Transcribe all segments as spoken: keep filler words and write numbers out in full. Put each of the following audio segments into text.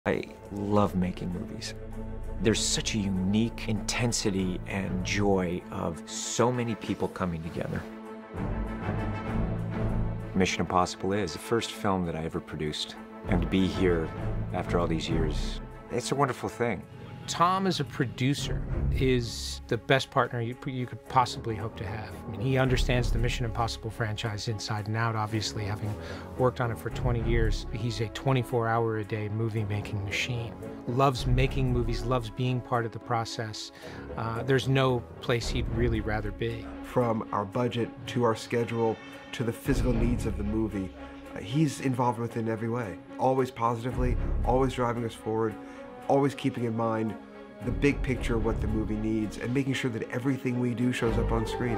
I love making movies. There's such a unique intensity and joy of so many people coming together. Mission Impossible is the first film that I ever produced. And to be here after all these years, it's a wonderful thing. Tom, as a producer, is the best partner you, you could possibly hope to have. I mean, he understands the Mission Impossible franchise inside and out, obviously, having worked on it for twenty years. He's a twenty-four hour a day movie-making machine. Loves making movies, loves being part of the process. Uh, there's no place he'd really rather be. From our budget to our schedule to the physical needs of the movie, uh, he's involved with it in every way. Always positively, always driving us forward, always keeping in mind the big picture of what the movie needs and making sure that everything we do shows up on screen.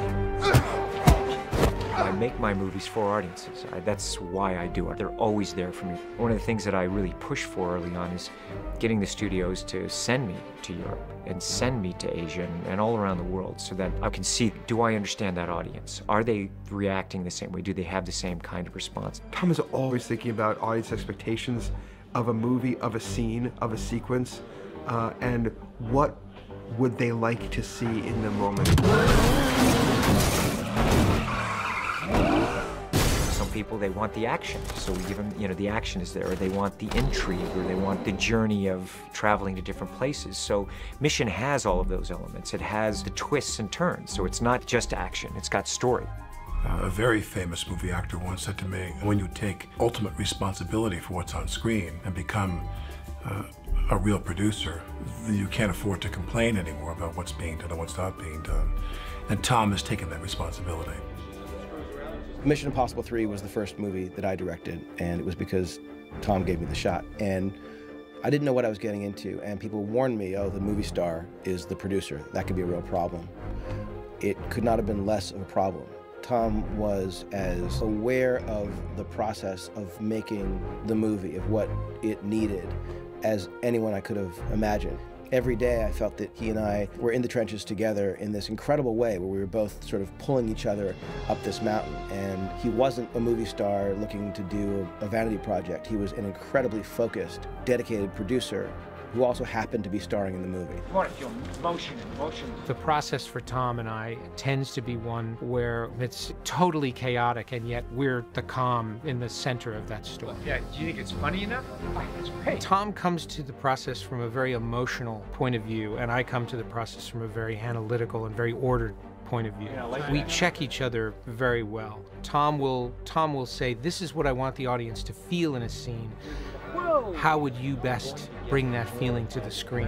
I make my movies for audiences. I, that's why I do it. They're always there for me. One of the things that I really push for early on is getting the studios to send me to Europe and send me to Asia and, and all around the world so that I can see, do I understand that audience? Are they reacting the same way? Do they have the same kind of response? Tom is always thinking about audience expectations of a movie, of a scene, of a sequence, uh, and what would they like to see in the moment. Some people, they want the action, so we give them, you know, the action is there, or they want the intrigue, or they want the journey of traveling to different places. So Mission has all of those elements. It has the twists and turns, so it's not just action, it's got story. Uh, a very famous movie actor once said to me, when you take ultimate responsibility for what's on screen and become uh, a real producer, you can't afford to complain anymore about what's being done and what's not being done. And Tom has taken that responsibility. Mission Impossible three was the first movie that I directed, and it was because Tom gave me the shot. And I didn't know what I was getting into, and people warned me, oh, the movie star is the producer. That could be a real problem. It could not have been less of a problem. Tom was as aware of the process of making the movie, of what it needed, as anyone I could have imagined. Every day I felt that he and I were in the trenches together in this incredible way where we were both sort of pulling each other up this mountain. And he wasn't a movie star looking to do a vanity project. He was an incredibly focused, dedicated producer who also happened to be starring in the movie. You want to feel motion and motion. The process for Tom and I tends to be one where it's totally chaotic, and yet we're the calm in the center of that story. Yeah, do you think it's funny enough? Oh, it's great. Tom comes to the process from a very emotional point of view, and I come to the process from a very analytical and very ordered point of view. Yeah, like we that. check each other very well. Tom will, Tom will say, this is what I want the audience to feel in a scene. Whoa. How would you best bring that feeling to the screen?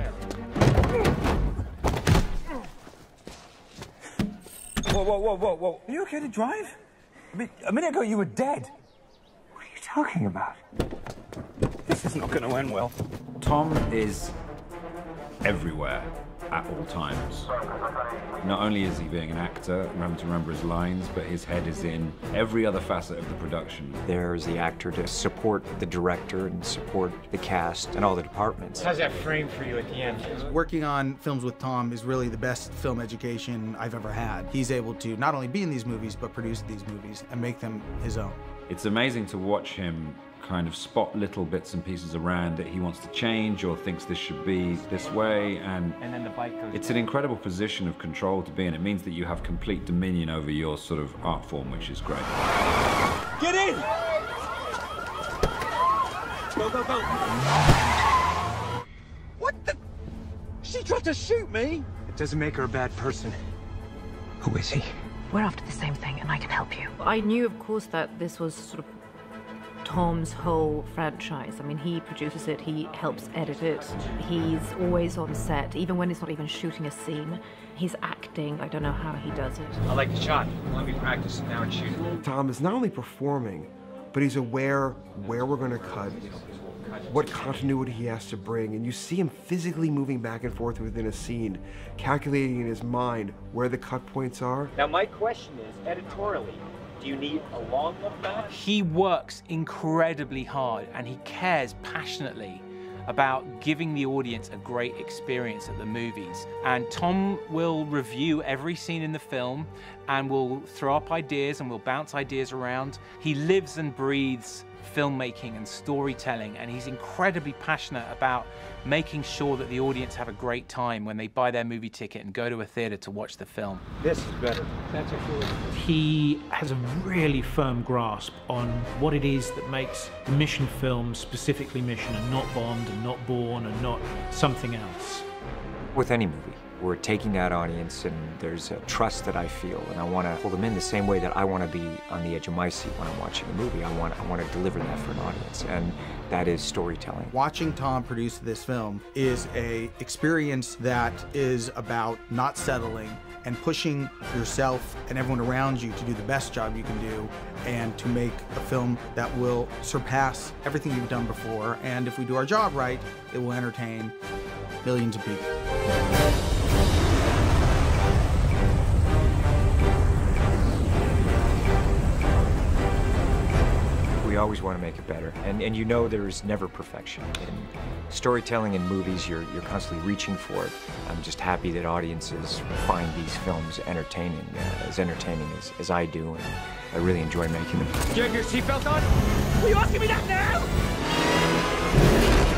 Whoa, whoa, whoa, whoa, whoa. Are you okay to drive? I mean, a minute ago you were dead. What are you talking about? This is not going to end well. Tom is everywhere at all times. Not only is he being an actor, having to remember his lines, but his head is in every other facet of the production. There's the actor to support the director and support the cast and all the departments. How's that frame for you at the end? Working on films with Tom is really the best film education I've ever had. He's able to not only be in these movies, but produce these movies and make them his own. It's amazing to watch him kind of spot little bits and pieces around that he wants to change or thinks this should be this way, and, And then the bike goes. it's an incredible position of control to be in. It means that you have complete dominion over your sort of art form, which is great. Get in! Go, go, go! What the? She tried to shoot me! It doesn't make her a bad person. Who is he? We're after the same thing, and I can help you. I knew, of course, that this was sort of Tom's whole franchise. I mean, he produces it, he helps edit it, he's always on set, even when he's not even shooting a scene. He's acting. I don't know how he does it. I like the shot. Let me practice it now and shoot it. Tom is not only performing, but he's aware where we're going to cut, what continuity he has to bring, and you see him physically moving back and forth within a scene, calculating in his mind where the cut points are. Now, my question is, editorially, do you need a long look back? He works incredibly hard, and he cares passionately about giving the audience a great experience at the movies. And Tom will review every scene in the film and will throw up ideas and will bounce ideas around. He lives and breathes filmmaking and storytelling, and he's incredibly passionate about making sure that the audience have a great time when they buy their movie ticket and go to a theater to watch the film. This is better. That's a cool. He has a really firm grasp on what it is that makes the Mission film specifically Mission and not Bond and not Bourne and not something else. With any movie, we're taking that audience and there's a trust that I feel, and I want to pull them in the same way that I want to be on the edge of my seat when I'm watching a movie. I want, I want to deliver that for an audience, and that is storytelling. Watching Tom produce this film is a experience that is about not settling and pushing yourself and everyone around you to do the best job you can do and to make a film that will surpass everything you've done before. And if we do our job right, it will entertain millions of people. We always want to make it better, and and you know there is never perfection. In storytelling in movies, you're you're constantly reaching for it. I'm just happy that audiences find these films entertaining, uh, as entertaining as, as I do, and I really enjoy making them. Do you have your seatbelt on? Are you asking me that now?